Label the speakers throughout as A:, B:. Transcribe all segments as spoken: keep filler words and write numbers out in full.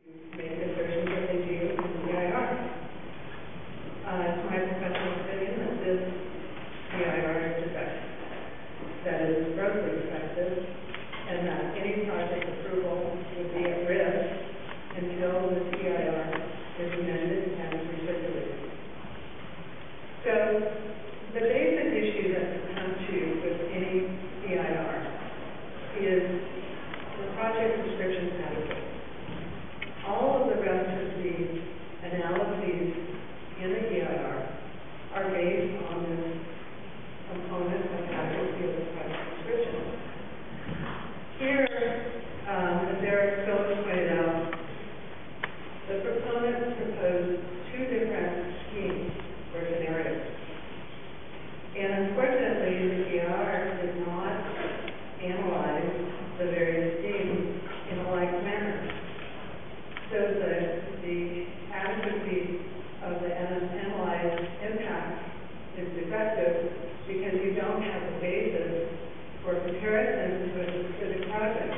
A: make assertions that they do in the I R. Uh, it's my professional opinion that this D I R is defective, that it is grossly defective, and that any project approval would be at risk until the D I R is amended and recirculated. So, the basic issue that we come to with any D I R is the project description adequate. All of the rest of the analyses in the D I R are based on this component of adequacy of the project description. Here, um, as Eric Phillips pointed out, the proponents proposed two different schemes or scenarios. And unfortunately, the D I R did not analyze the various schemes in a like manner. So the, the adequacy of the analyzed impact is defective because you don't have a basis for comparison to a specific project.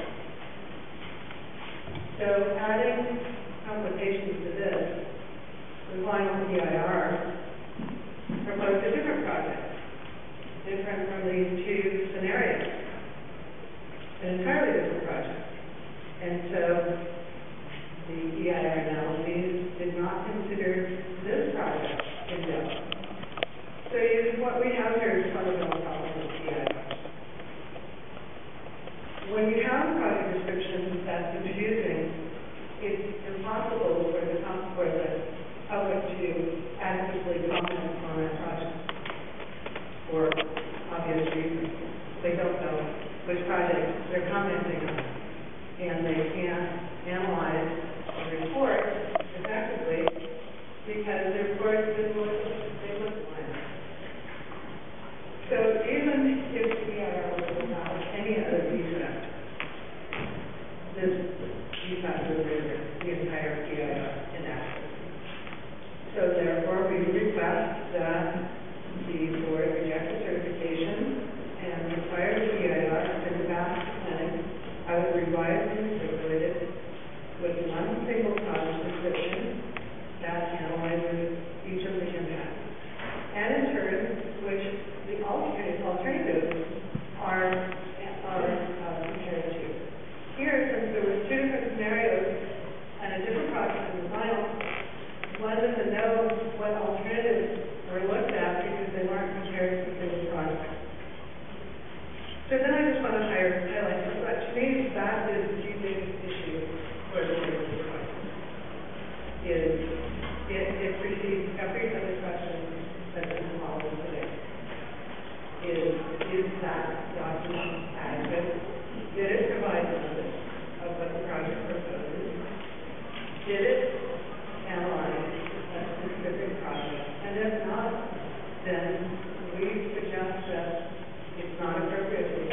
A: So adding complications to this, the final D I R proposed a different project, different from these two scenarios, an entirely different project. And so the D I R analyses did not consider this project in depth. So you, what we have here is fundamental problem with D I R. When you have a project description that's confusing, it's impossible for the, for the public to adequately comment on that project for obvious reasons. They don't know which project they're commenting on, and they can't analyze the report effectively because the report just looks, they look blank. So even if the D I R was without any other defect, this defect will render the entire D I R inadequate. So therefore, we request that the board reject the certification and require the D I R to send it back to planning. I would revise and circulate it with one single project description that analyzes each of the impacts. And in turn, which the alternate alternatives are, are uh, compared to. Here, since there were two different scenarios and a different project in the final, one doesn't know what alternatives were looked at because they weren't compared to the single project. So then I just want to highlight this. But to me, that is the biggest issue for the safety project. Is it, it precedes every other question that's been involved today. Is, is that document adequate? Did it provide notice of what the project proposes? Did it analyze a specific project? And if not, then we suggest that it's not appropriate to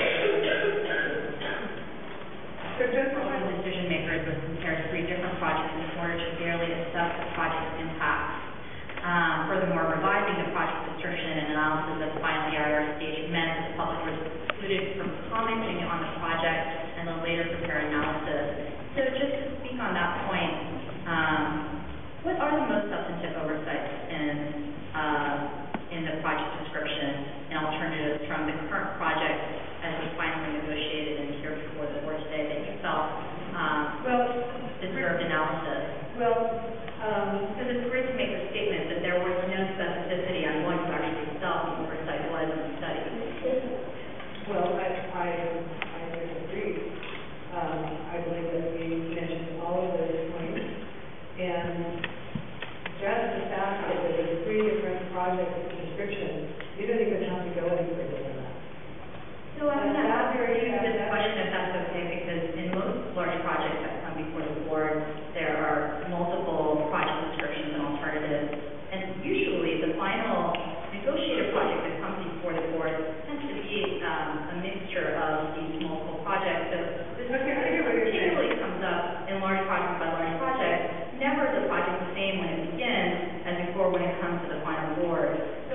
A: So just
B: one of the decision makers was compared three different projects in order to fairly assess the project's impact. Um, furthermore, revising the project description and analysis at the final D I R stage meant that the public was excluded from commenting on the project and the later prepared analysis. So just to speak on that point, um, what are the most substantive oversights in uh, in the project description and alternatives from the current project as was finally negotiated and here before the board today that you felt um,
A: well,
B: deserved analysis?
A: Well, um,
B: because it's great to make the statement that there was no specificity on what you actually felt the oversight was in the study.
A: Well, I, I, I agree. Um, I believe that we mentioned all of those points, and just the fact that there were three different project descriptions, you don't even have to go any further than that.
B: So I'm going to ask you this question if that's okay, because in most large projects that come before the board, there are multiple project descriptions and alternatives, and usually the final negotiated project that comes before the board tends to be um, a mixture of these multiple projects. So this particularly comes up in large project by large project. Never is the project the same when it begins as before when it comes to the final board. So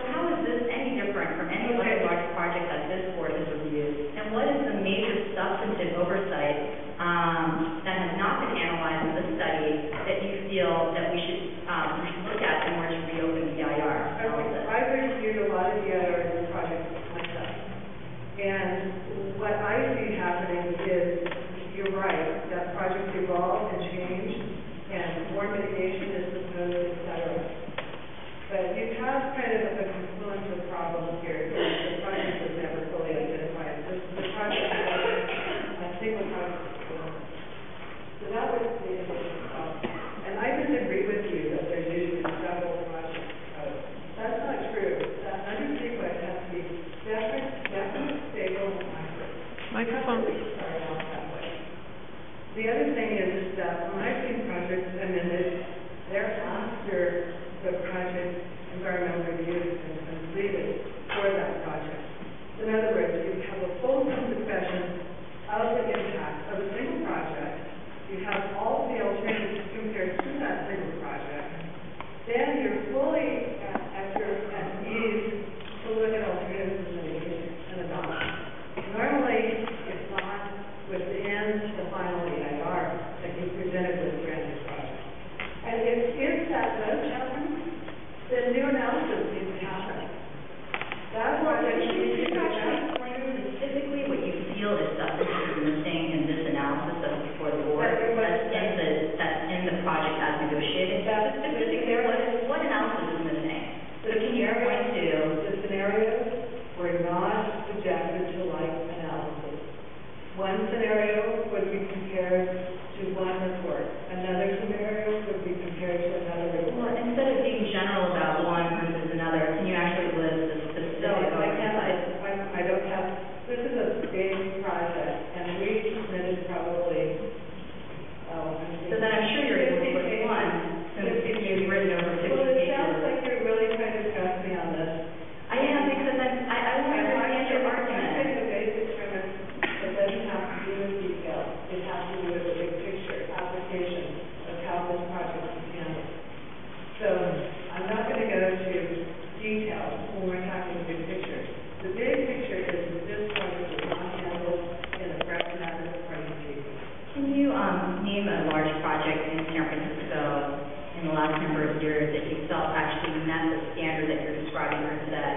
A: reviewed and completed for that project. In other words, you have a fulsome discussion of the impact of a single project. You have all the alternatives compared to that single project. Then you're fully at, at your at ease to look at alternatives and mitigation and adopt. Normally, it's not within the final E I R that you presented with a brand new project. And if, if that does happen, then new analysis needs to happen. That's why
B: Can
A: there's
B: you can you actually explain specifically what you feel is stuff that is missing in this analysis that was before the board,
A: That-
B: that's in the, that's in the project as negotiated?
A: That's-
B: Specifically, what, what analysis is missing? So can you point to?
A: The scenarios were not subjected to like analysis. One scenario would be compared to one report. Another scenario would be compared to another
B: Well,
A: report.
B: instead of being general about one versus another, can you actually list the specific?
A: No, I I can't, I, I- I don't have, this is a big project, and we submitted probably, oh, I think.
B: So then I'm sure you're able to
A: fifty
B: list
A: pages.
B: one, since you've written over fifty
A: Well, it
B: pages.
A: sounds like you're really trying to stress me on this.
B: I am, because I'm, I, I want to understand your
A: I'm
B: argument.
A: saying the basic premise, it doesn't have to do with detail. It has to do with the big picture, application of how this project is handled. So I'm not going to go to details when we're talking the big picture. The big picture is that this project is not handled in a pragmatic, pragmatic way.
B: Can you, um, name a large project in San Francisco in the last number of years that you felt actually met the standard that you're describing here today?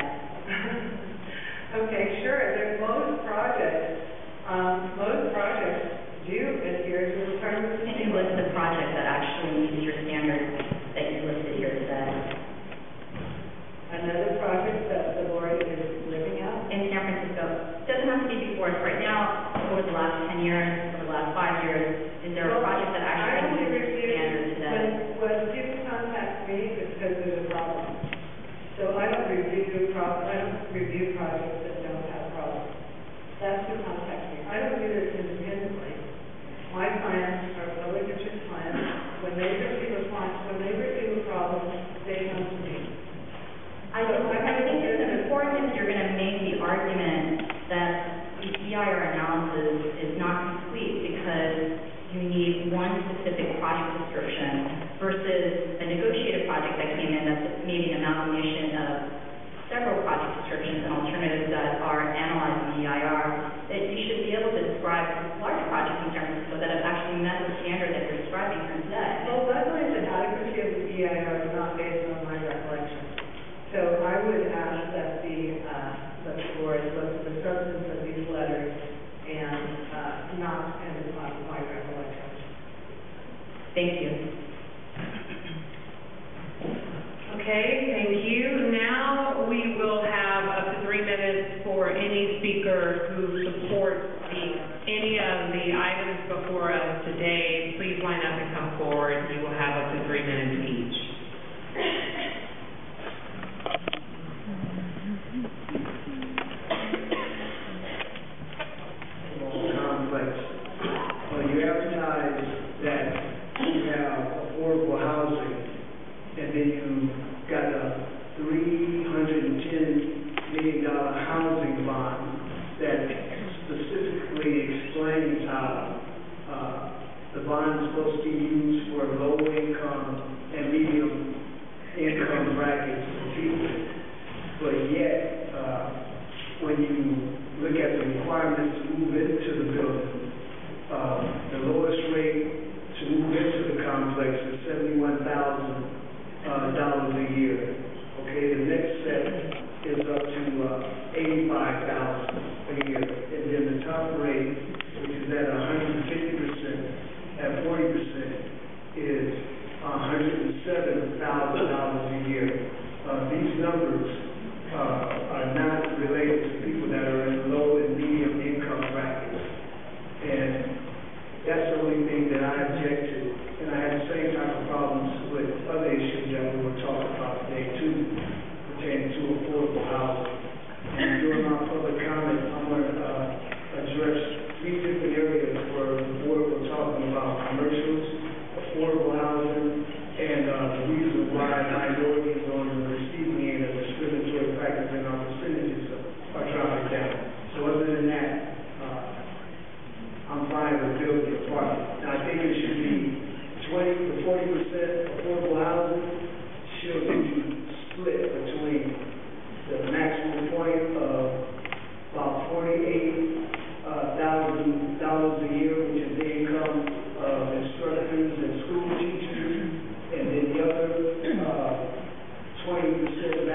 A: Okay, sure. There's most projects, um, most projects do adhere to the requirements.
B: Can you list the project that actually meets your standard that you listed here today?
A: Another project that the board is living at.
B: In San Francisco, doesn't have to be before us right now, over the last ten years, over the last five years, is there a
A: Well,
B: project that
A: I
B: actually
A: only
B: meets your
A: review,
B: standard today?
A: when, when people contact me, it's because there's a problem. So I don't review pro, I don't review projects that don't have problems. That's who contacts me. I don't do this independently. My clients are public interest clients. When they receive a client, when they receive a problem, they come to me.
B: I think, I think it's important if you're going to make the argument that the E I R analysis is not complete because you need one specific project description versus a negotiated project that came in that's maybe an amalgamation of several project descriptions and alternatives that are analyzed in the E I R, that you should be able to describe large projects in San Francisco that have actually met the standard that you're describing here today.
A: Well, luckily, the adequacy of the E I R is not based on my recollection. So I would ask that the, uh, that the board look at the substance of these letters and, uh, not depend upon my recollection.
B: Thank you.
C: Okay, thank you. Now we will have up to three minutes for any speaker who supports the, any of the items before us today. Please line up and come forward. You will have up to three minutes each.
D: Complex. Well, you advertise that you have affordable housing, and then you got a three hundred and ten million dollar housing bond that specifically explains how uh, the bond is supposed to be used for low income and medium income brackets of people. But yet, uh, when you look at the requirements to move into the building, uh, the lowest rate to move into the complex is seventy-one thousand dollars a year. Okay, the next set is up to uh, eighty-five thousand dollars a year. And then the top rate, which is at one hundred fifty percent, at forty percent, is one hundred seven thousand dollars a year. Uh, these numbers uh, are not related to people that are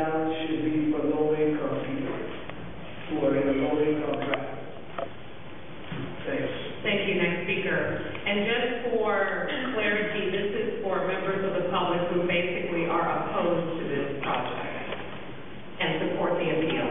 D: allowed should be for low-income people who are in a low-income bracket. Thanks.
C: Thank you. Next speaker. And just for clarity, this is for members of the public who basically are opposed to this project and support the appeal.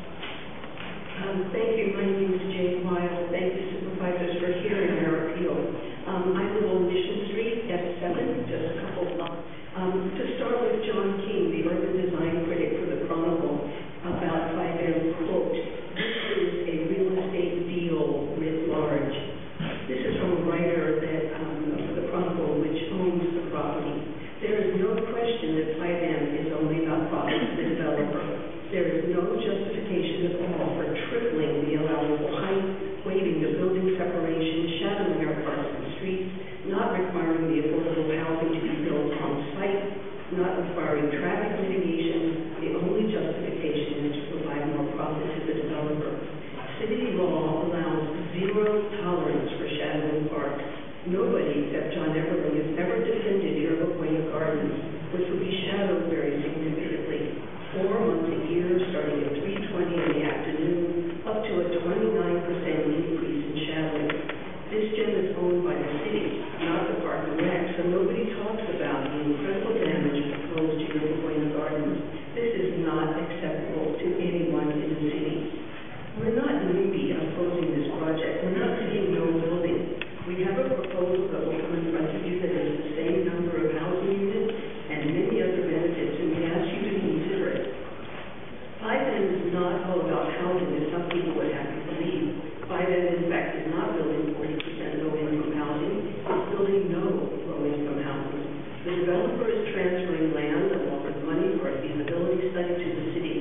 E: Um, thank you. My name is Jane Weil. Thank you, Supervisors, for hearing our appeal. Um, I live on Mission Street, F seven, just a couple blocks. Um, to start with John King, the urban design critic for the Chronicle, about five M, quote, "This is a real estate deal writ large." This is from a writer that, um, for the Chronicle, which owns the property. There is no question that five M is only about profit to the developer. There is no justification at all for tripling the allowable height, waiving the building separation, shadowing our parks and streets, not requiring the affordable housing to be built on site, not requiring traffic mitigation. The only justification is to provide more profit to the developer. City law allows zero tolerance for shadowing parks. Nobody except John Everling has ever defended Iroquois Gardens, which would be shadowed very significantly. Four months a year, starting at three twenty in the afternoon, up to a twenty-nine percent increase in shadowing. This gym is owned by the city, not the Park and Rec, so nobody talks about the incredible damage proposed to Iroquois Gardens. This is not acceptable to anyone in the city. We're not NIMBY opposing this project. We're not saying no building. We have a proposal that will come in front of you that is the same number of housing units and many other benefits, and we ask you to consider it. five M is not all about housing, as some people would have you believe. five M, in fact, is not building forty percent low-income housing. It's building no low-income housing. The developer is transferring land along with money for a feasibility study to the city.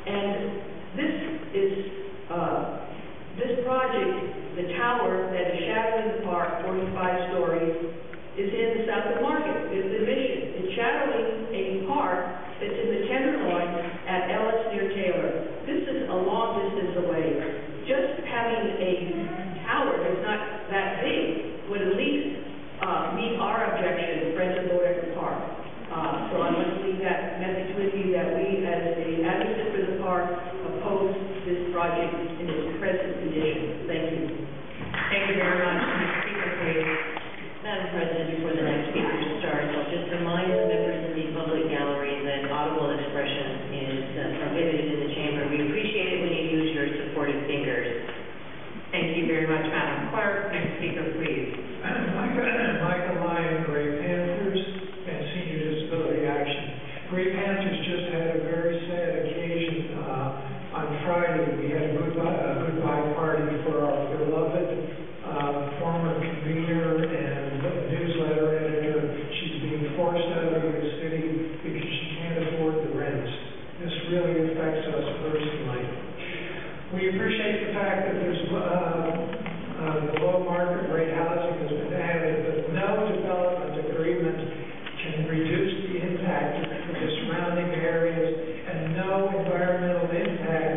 E: And this is, uh, this project, the tower that is shadowing the park, forty-five stories, is in the South of Market, is the mission. It's shadowing a park that's in the Tenderloin at Ellis near Taylor. This is a long distance away. Just having a tower that's not that big would at least uh, meet our objection, Friends of Lord Park. Uh, so I want to leave that message with you that we, as a advocate for the park, oppose this project in its present condition. Thank you.
C: Thank you very much. Next speaker, please.
F: Madam President, before the next speaker starts, I'll just remind the members in the public gallery that audible expression is uh, prohibited in the chamber. We appreciate it when you use your supportive fingers.
C: Thank you very much, Madam Clerk. Next speaker, please.
G: Michael Lyon, Gray Panthers, and Senior Disability Action. Gray Panthers just had a very sad occasion uh, on Friday. We had a goodbye, a goodbye party for our beloved uh, former convener and newsletter editor. She's being forced out of the city because she can't afford the rent. This really affects us personally. We appreciate the fact that there's uh, uh, below market rate housing has been added, but no development agreement can reduce the impact of the surrounding areas, and no environmental impact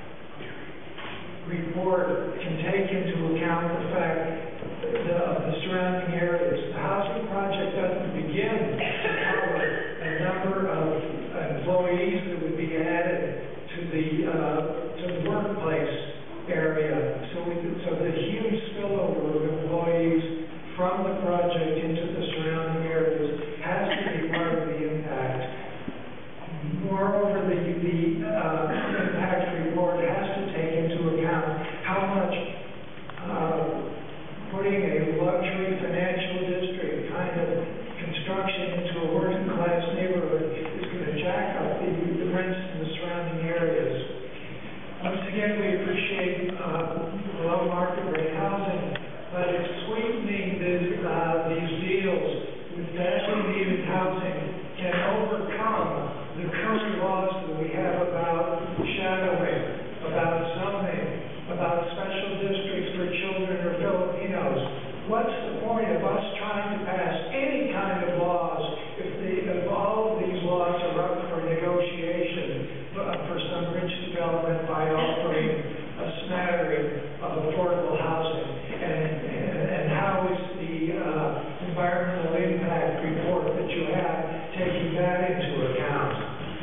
G: report can take into account the fact the, of the surrounding areas. The housing project doesn't begin to cover the number of employees that would be added to the uh, to the workplace area. So we so the huge spillover of employees from the project into the surrounding areas has to be part of the impact. Moreover, the the uh, impact report has to take into account how much uh, putting a luxury financial district kind of construction into a working class neighborhood is going to jack up the, the rents in the surrounding areas. Once again, we appreciate uh, below market rate housing, but sweetening this, uh, these deals with badly needed housing can overcome the current laws that we have about shadowing, about zoning, about special districts for children or Filipinos. What's the point of us trying to pass any kind of laws if, the, if all of these laws are up for negotiation for, for some rich development by offering a smattering of affordable housing? And, and, and how is the uh, environmental impact report that you have taking that into account?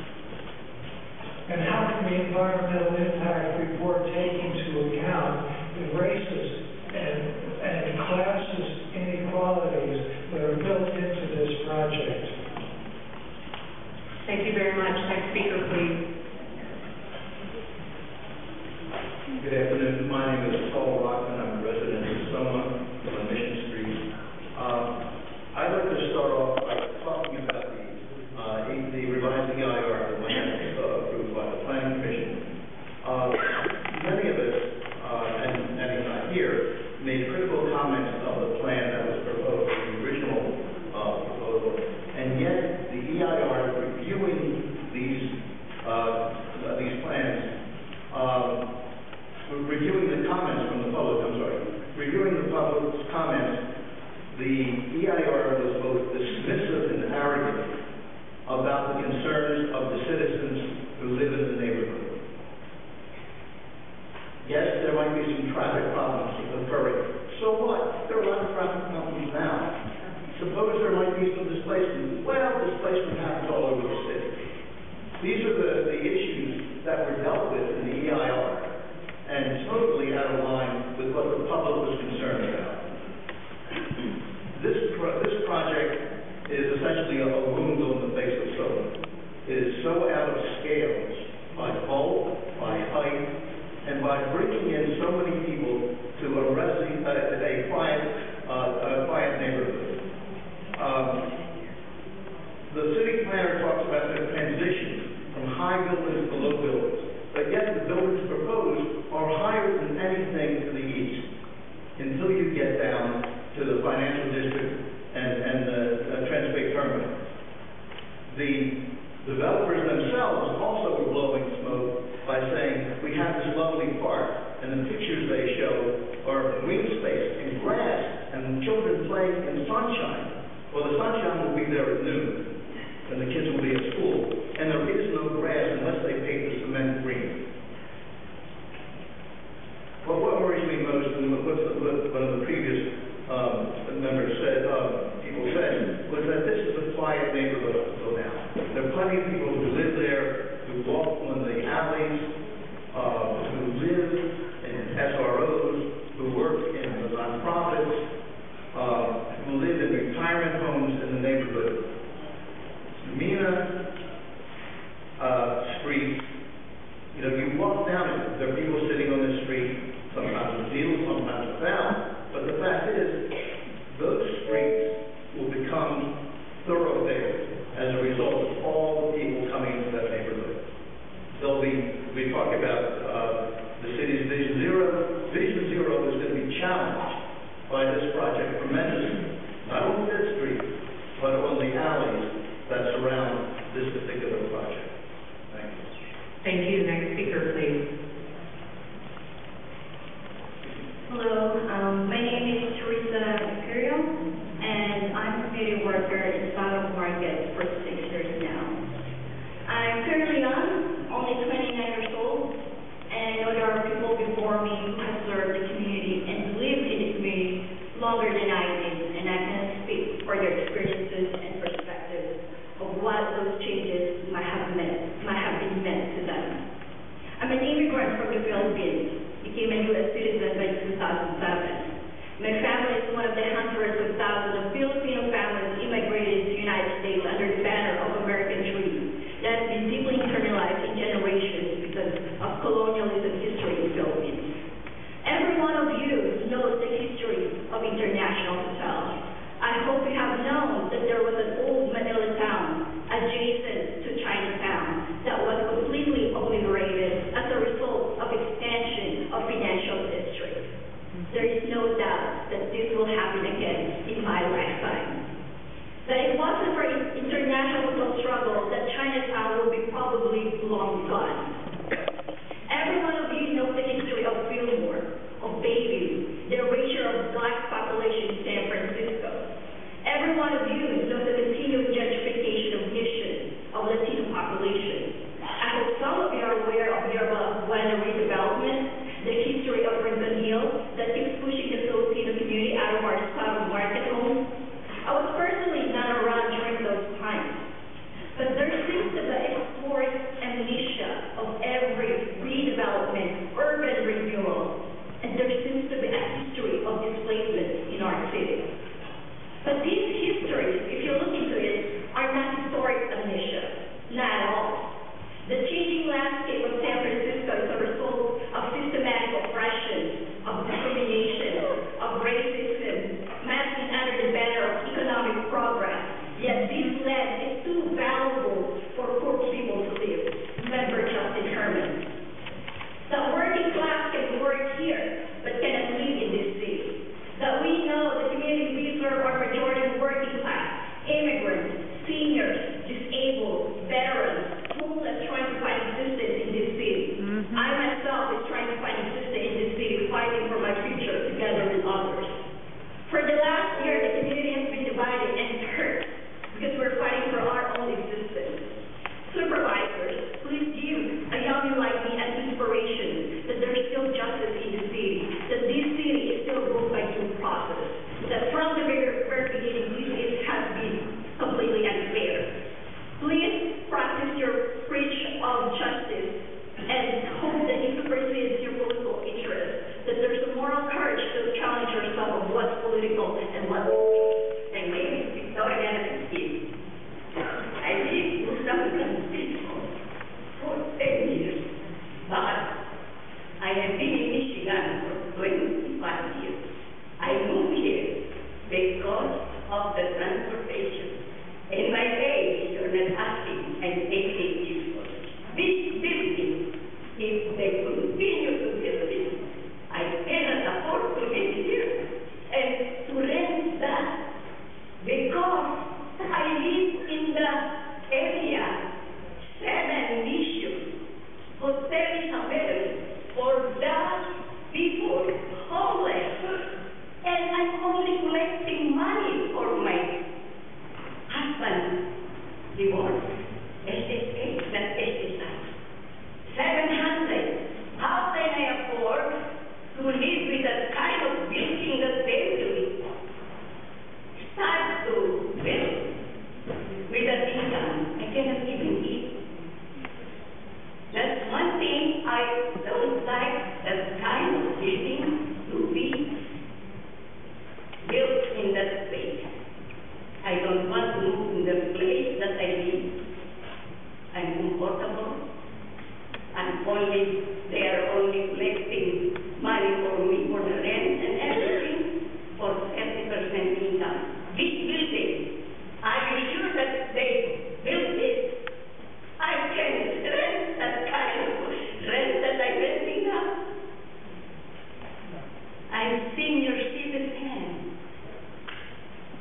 G: And how can the environmental impact report take into account the racist and, and classist inequalities that are built into this project?
C: Thank you very much. Next speaker, please.
H: Good afternoon. My name is Paul Rockman. I'm a resident of Soma on Mission Street. Uh, I'd like to start off by talking about the, uh, the revised E I R that went uh, approved by the Planning Commission. Uh, many of us, uh, and, and he's not here, made critical comments of the plan that was proposed, the original uh, proposal, and yet the E I R reviewing these uh, these plans, um, reviewing the comments from the public, I'm sorry, reviewing the public's comments, the E I R was both dismissive and arrogant about the concerns of the citizens who live in the neighborhood. Yes, there might be some traffic problems occurring. So what? There are a lot of traffic problems now. Suppose there might be some displacement. Well, displacement happens all over the city. These are the, the issues that were dealt with in the E I R, and totally out of line with what the public was concerned about. This, pro this project is essentially a, a wound on the face of solar. It is so out of scale by bulk, by height, and by bringing in so many people to a, resi a, a quiet, uh, a quiet neighborhood. Um, the city planner talks about the transition from high buildings to low buildings, but yet the buildings proposed are higher than anything to the east until you get down to the financial district and, and the uh, Transbay terminal. The developers themselves in sunshine. Well, the sunshine will be there at noon, and the kids will be at school, and there is no grass unless they paint the cement green. Well, what worries me most, and what what's the, what one of the previous um, members said, uh, people said, was that this is a quiet neighborhood up until now. There are plenty of people who live there, who walk on the alleys, uh, who live in S R Os, who work in the nonprofits, uh, who live in retirement homes in the neighborhood. Mina uh, Street, you know, you walk down it, there are people sitting on the street, sometimes with deals, sometimes without.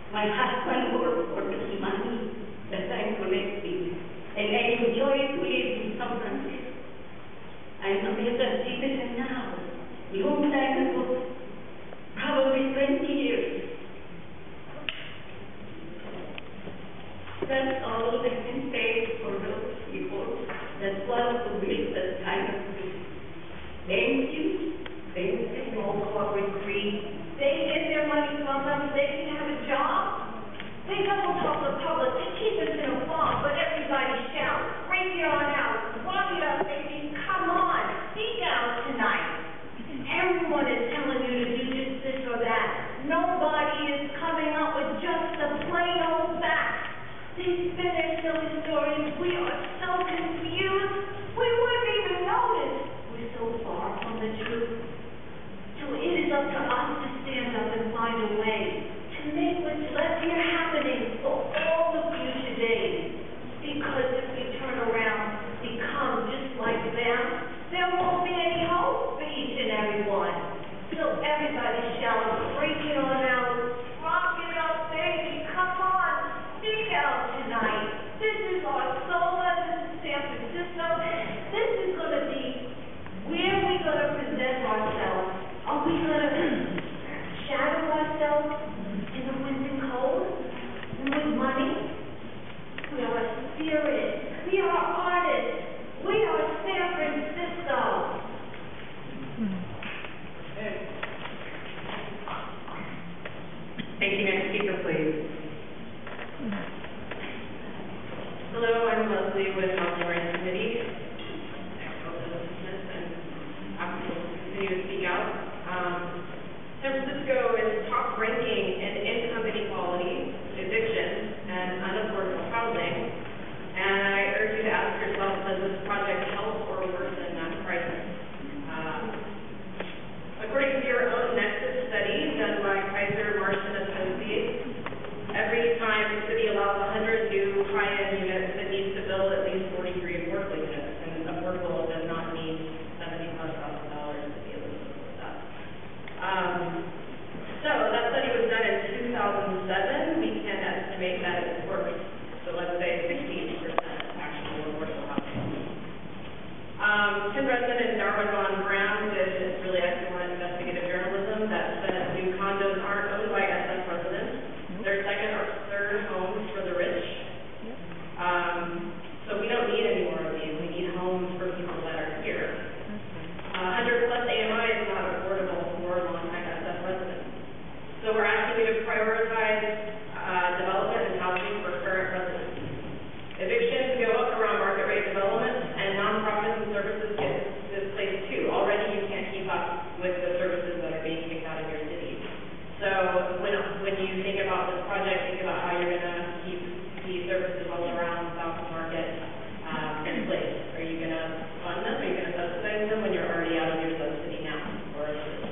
I: My husband worked for this money that I'm collecting, and I enjoy to live in San Francisco. I'm a better citizen now. Long time ago, probably twenty years. That's all I can say for those people that want to live that kind of life. Thank you. Thank you.
F: Roll call retreat. They get their money from them, they can have a job. They don't talk to the public, they keep us in a box, but everybody shouts, bring it on out, walk it up, baby, come on, speak out tonight. Everyone is telling you to do this, this, or that. Nobody is coming up with just the plain old facts. They spin their silly stories. We are so confused. We wouldn't even notice. We're so far from the truth. So it is up to us to stand up and find a way to make what's left here happening for all of you today. Because if we turn around, become just like them, there won't be any hope for each and every one. So everybody shout, break it on out, rock it up, baby, come on, speak out tonight. This is our SOMA, this is San Francisco. This is going to be where we're going to present ourselves. Are we going to shadow ourselves in the wind and cold with money? We are spirit. We are artists. We are San Francisco.
C: Thank you. Next speaker, please.
J: Hello, I'm Leslie with Housing Rights Committee. And I'm going to continue to speak out. Um, San Francisco is top ranking in income inequality, eviction, and unaffordable housing. And I urge you to ask yourself, does this project help or worsen that crisis? Um, according to your own Nexus study done by Kaiser, Marsh and Associates, every time the city allows one hundred new high-end units, it needs to build at least forty-three affordable units. And affordable does not mean seventy plus thousand dollars to be able to support that. Um, so that study was done in two thousand seven. We can estimate that it's worse. So let's say sixty percent actual affordable housing. Um, Tim Redmond and Darwin Von Brown did this really excellent investigative journalism that says new condos aren't owned by S F residents. They're second or third homes for the rich. Um, so we don't need any more of these. We need homes for people that are here. Uh, one hundred plus A M I is not affordable for long-time S F residents. So we're asking you to prioritize uh, development and housing for current residents. Evictions go up around market rate development, and nonprofits and services get displaced too. Already you can't keep up with the services that are being kicked out of your city. So when when you think about this project, think about how you're going to keep these services all around South Market um, in place. Are you going to fund them? Are you going to subsidize them when you're already out of your subsidy now? Or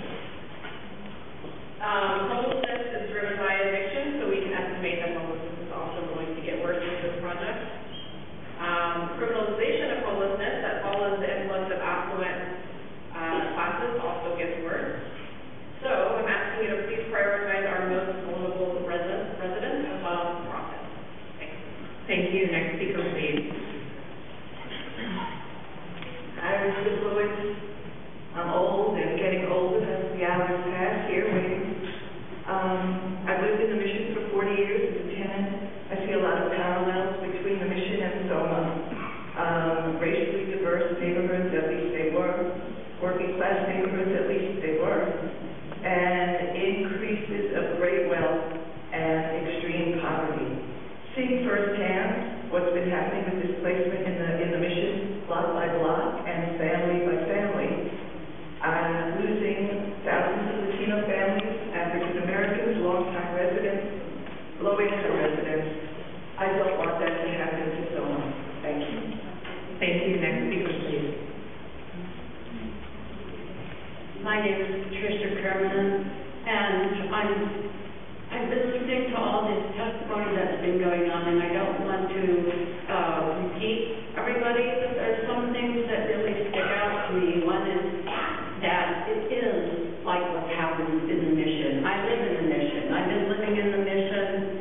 J: um, homelessness is driven by eviction, so we can estimate that homelessness is also going to get worse with this project. Um, criminalization of homelessness that follows the influx of affluent uh, classes also gets worse. So I'm asking you to please prioritize our most vulnerable residents, residents above profit. Thanks.
C: Thank you. Next speaker, please.
K: I'm Mister Lewis. I'm old and getting older as the hours pass here waiting. Um, I've lived in the Mission for forty years as a tenant. I see a lot of parallels between the Mission and SOMA. Um, racially diverse neighborhoods, at least they were. Working class neighborhoods, at least they were. And increases of great wealth and extreme poverty. Seeing firsthand what's been happening with displacement in the in the Mission, block by block and family by family, uh, losing thousands of Latino families, African Americans, longtime residents, low-income residents. I don't want that to happen to someone. Thank you.
C: Thank you. Next speaker, please.
I: My name is Patricia Kerman, and I'm, I've been listening to all this testimony that's been going on, and I don't want to uh, repeat everybody, but there's some things that really stick out to me. One is that it is like what happens in the Mission. I live in the Mission. I've been living in the Mission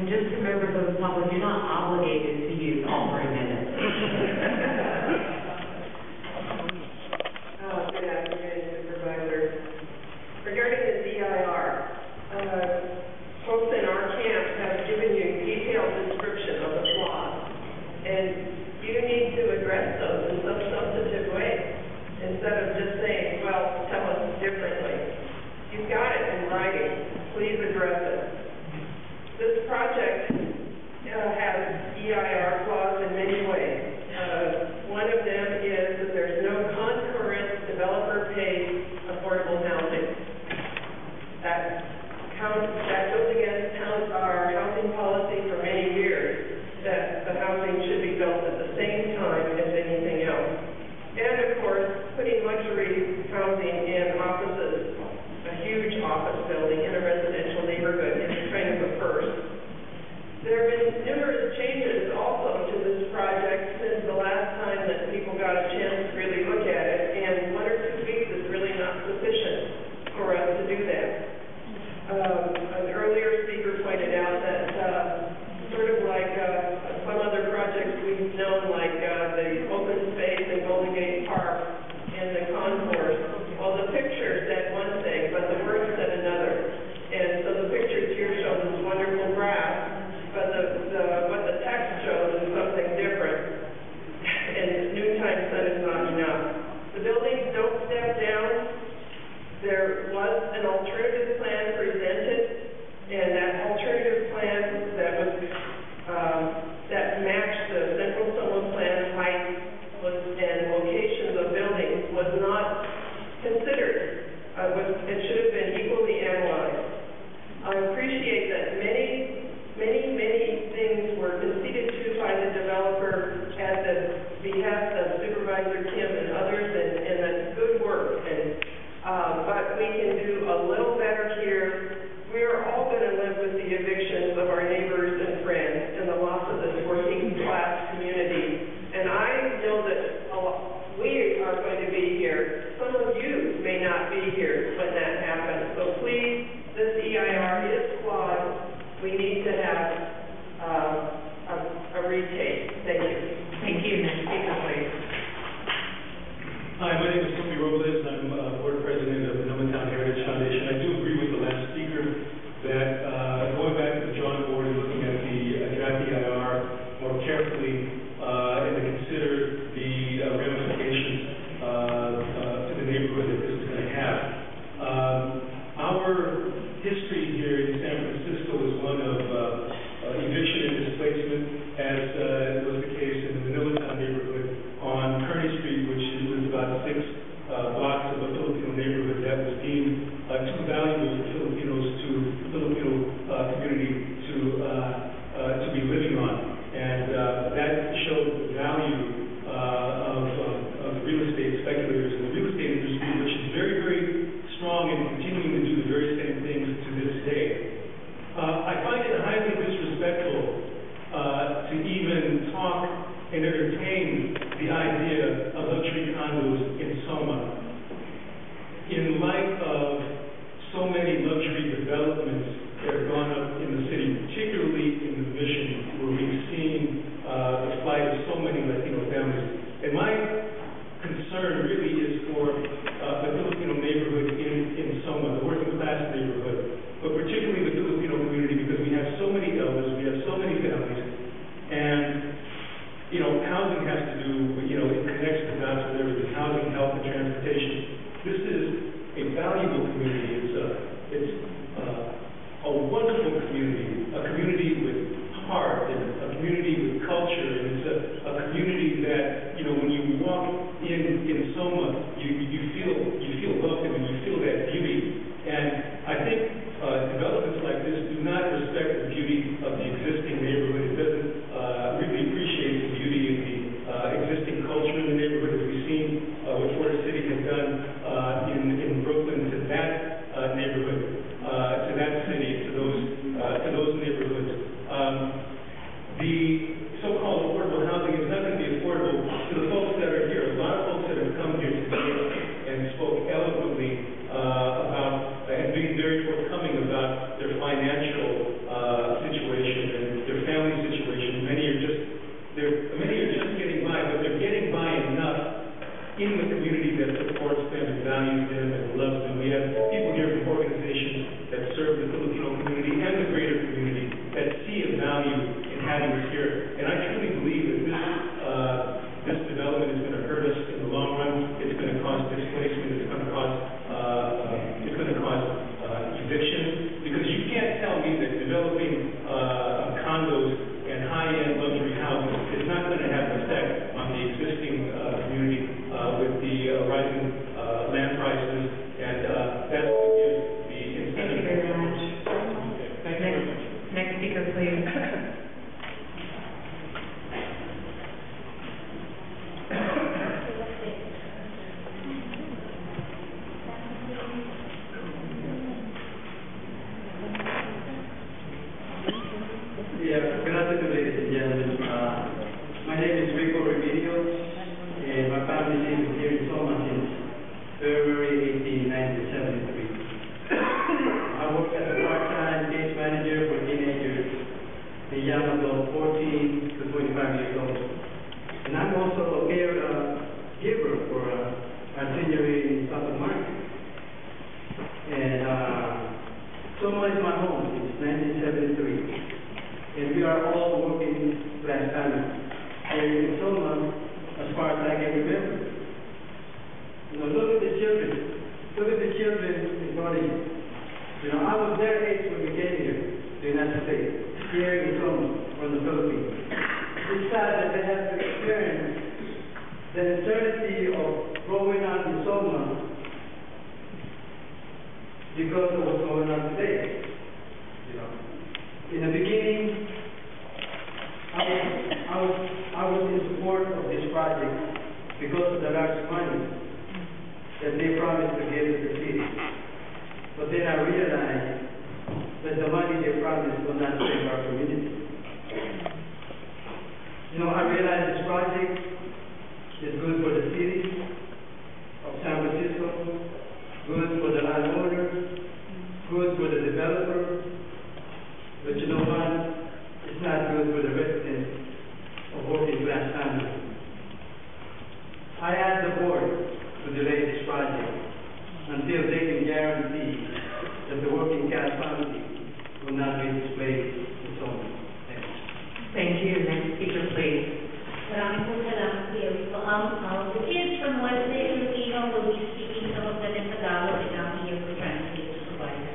F: And just to members of the public, you're not obligated to use all three minutes.
L: Uh, Good afternoon, Supervisors. Regarding the D I R, uh, folks in our camp have given you detailed description of the flaws, and you need to address those in some substantive way, instead of just saying, well, tell us differently. You've got it in writing. Please address it. This project uh, has D I R flaws in many
M: having us here. And I truly believe that this, uh, this development is going to hurt us in the long run. It's going to cause displacement. It's going to cause, uh, uh, it's going to cause uh, eviction. Because you can't tell me that developing uh, condos and high-end luxury housing is not going to have an effect on the existing uh, community uh, with the uh, rising uh, land prices, and uh, that's what gives the incentive.
C: Thank you very much.
M: Thank you very much.
C: Next speaker, please.
N: Yeah, good afternoon, ladies and gentlemen. Uh, my name is Rico Remedios, and my family lives here in Soma since February eighteenth, nineteen seventy-three. I work as a part-time case manager for teenagers and young adults fourteen to twenty-five years old. And I'm also a care uh, giver for uh, our senior in South Market. And uh, Soma is my home since nineteen seventy-three. And we are all working class families here in Soma as far as I can remember. You know, look at the children. Look at the children in front of you. You know, I was their age when we came here to the United States, here in Soma from the Philippines. It's sad that they have to experience the uncertainty of growing up in Soma because of what's going on today. You know. In the beginning, I was, I was, I was in support of this project because of the large money that they promised to give to the city. But then I realized that the money they promised will not save our community. You know, I realized this project is good for the city of San Francisco, good for the landowner, good for the developer. But you know what? It's not good for the residents of working class families. I asked the board to delay this project until they can guarantee that the working class family will not be displaced in Soma. Thank you.
C: Thank you. Next speaker, please.
O: Maraming po salamat po. Um, uh, the kids from West Bay Filipino will be speaking some of them in Tagalog, and I'm here to translate to supervisors.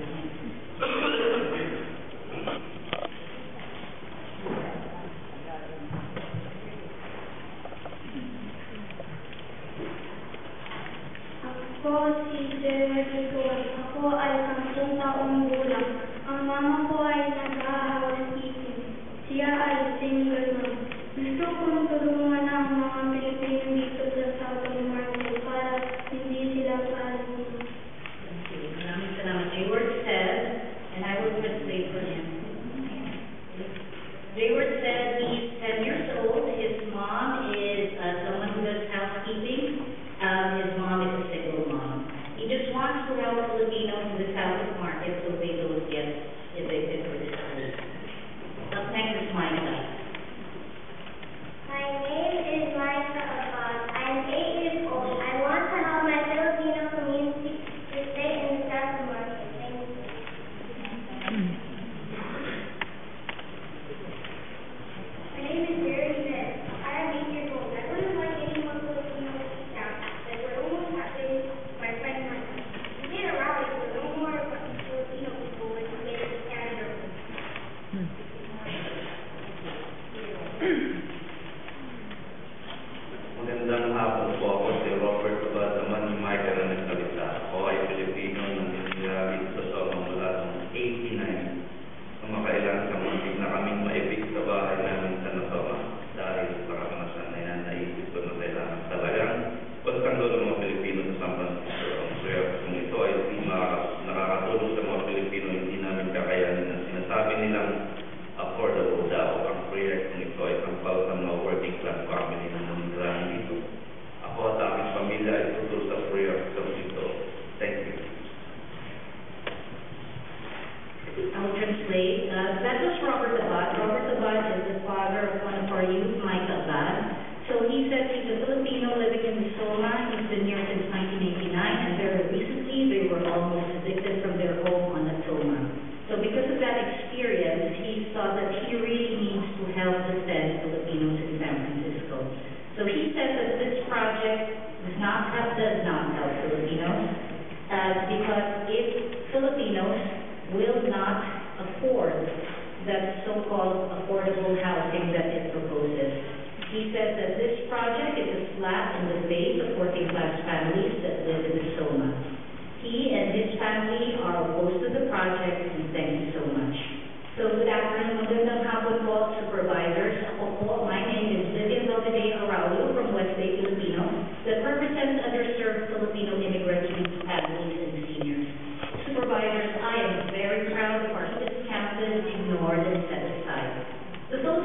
P: Ako si Jeremy Rigon. Ako ay sampung taong gulang. Ang mama ko ay nag-housekeeping. Siya ay single mom. Gusto kong tulungan ang mga Pilipino dito sa Southern Market para hindi sila paalis.
O: Maraming salamat. Jayward says, and I will translate for him. Jayward says he's ten years old. His mom is uh, someone who does housekeeping. Um, his mom is a single mom. He just wants to help Filipinos in the Southern Market so they don't get evicted or displaced. Up next is Mike.
P: Hi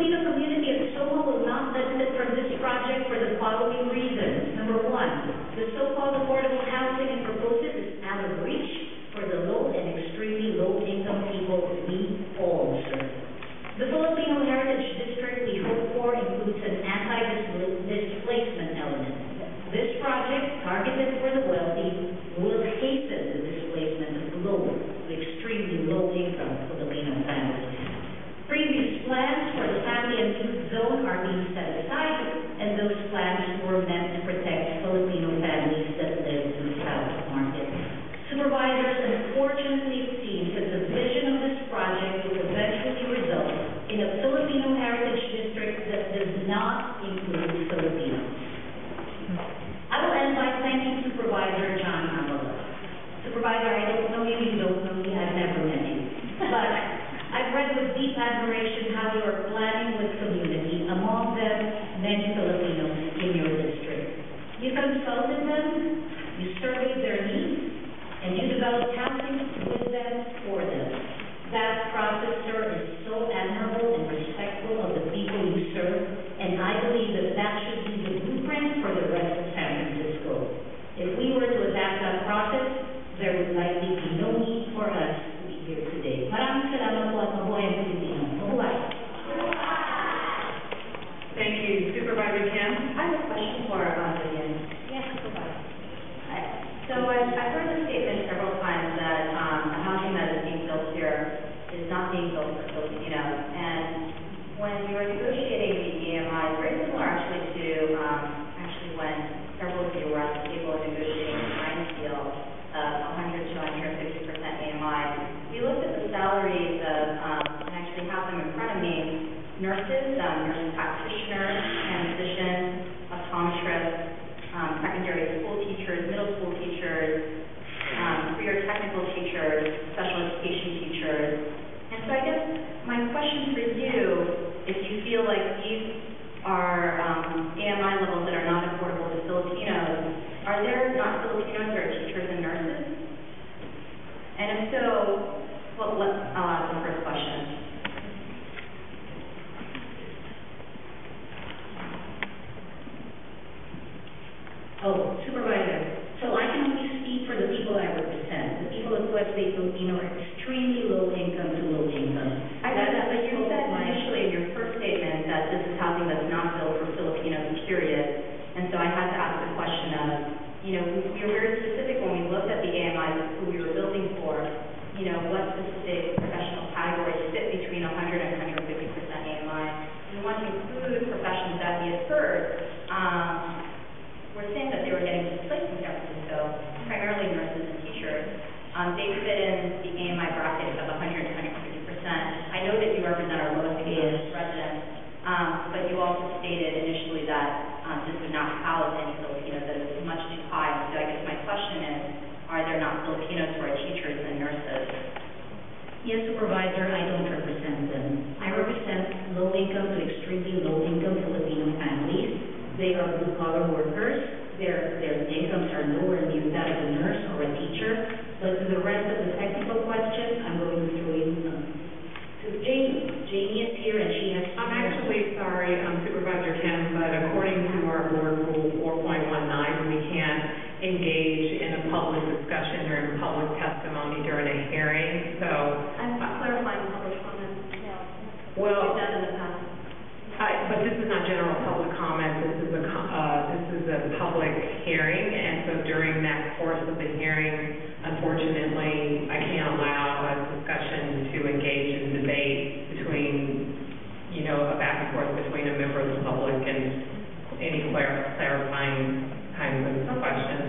O: Filipino community of Soma will not benefit from this project for the following reasons. Number one, the so-called affordable housing it proposes is out of reach for the low and extremely low-income people we all serve. The Filipino Heritage District we hope for includes an anti-displacement element. This project, targeted for the wealthy, will hasten the displacement of low to extremely low-income Filipino families. Previous plans for the family and youth zone are being set aside, and those plans were meant to protect Filipino families that live in the South Market. Supervisors, unfortunately, it seems that the vision of this project will eventually result in a Filipino heritage district that does not include Filipinos. I will end by thanking Supervisor John Amala. Supervisor, I don't know you, you don't know me, I've never met you. But I've read with deep admiration how you are planning with community, among them many Filipinos in your district. You consulted them, you surveyed their needs, and you developed housing with them, for them. That process, sir, is so admirable and respectful of the people you serve, and I believe that that should be the blueprint for the rest of San Francisco. If we were to adapt that process, there would likely be no need for us to be here today. Maraming salamat po at mabuhay ang Pilipino. Mabuhay!
C: Thank you. Supervisor Kim?
B: I have a question for uh, Vivian. Yes, Supervisor. So I've, I've heard the statement several times that um, the housing that is being built here is not being built for Filipinos. And when you were negotiating the E M I, very similar actually to um, actually when several of you were at the table negotiating the Ryan deal of one hundred to one hundred fifty percent E M I. We looked at the salaries of, um, and actually have them in front of me, nurses, um, nurse practitioners, transitions, optometrists, Um, secondary school teachers, middle school teachers, um, career technical teachers, special education teachers. And so I guess my question for you, if you feel like these are um, A M I levels that are not affordable to Filipinos, are there not Filipinos that are teachers and nurses? And if so, well, let, I'll ask the first question.
O: Oh, Supervisor, so I can only speak for the people I represent. The people of West Bay Filipino are extremely low income to low income.
B: I know that, but you said initially in your first statement that this is housing that's not built for Filipinos, period. And so I had to ask the question of, you know, we were very specific when we looked at the A M Is, who we were building for, you know, what specific professional categories fit between one hundred and one hundred fifty percent A M I. We want to include professions that we had heard, um, we're saying that they were getting displaced in San Francisco, primarily nurses and teachers. Um, they fit in the A M I bracket of one hundred to one hundred fifty percent. I know that you represent our lowest income residents, um, but you also stated initially that um, this would not house any Filipinos, that it was much too high. So I guess my question is, are there not Filipinos who are teachers and nurses?
O: Yes, Supervisor, I don't represent them. I represent low-income to extremely low-income Filipino families. They are blue-collar workers. Their, their incomes are nowhere near that of a nurse or a teacher. But to the rest of the technical question, I'm going to throw you um, to Jamie. Jamie is here, and she has...
C: I'm actually sorry, um, Supervisor Kim, but according to our board rule four point one nine, we can't engage in a public discussion during public testimony during a hearing. So...
B: I'm clarifying public comment.
C: Well...
B: We've done in the past.
C: I, but this is not general public comment, this is a, uh, this is a public hearing, and so during that course of the hearing, unfortunately, I can't allow a discussion to engage in debate between, you know, a back and forth between a member of the public and any clar- clarifying kinds of questions.